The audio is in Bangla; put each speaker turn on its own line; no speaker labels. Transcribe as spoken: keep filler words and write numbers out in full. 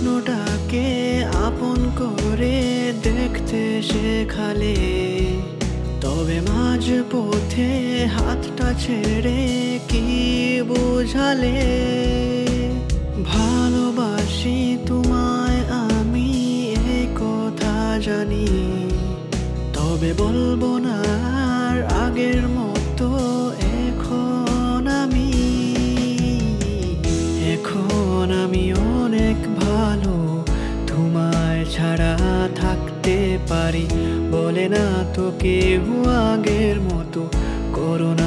স্বপ্নটাকে আপন করে দেখতে শেখালে, তবে মাঝ পথে হাতটা ছেড়ে কি বুঝালে? ভালোবাসি তোমায় আমি, এই কথা জানি, তবে বলবো না আর আগের মতো এখন আমি। এখন আমি অনেক ভালো, তোমায় ছাড়া থাকতে পারি, বলে না তো কেউ আগের মতো, করোনা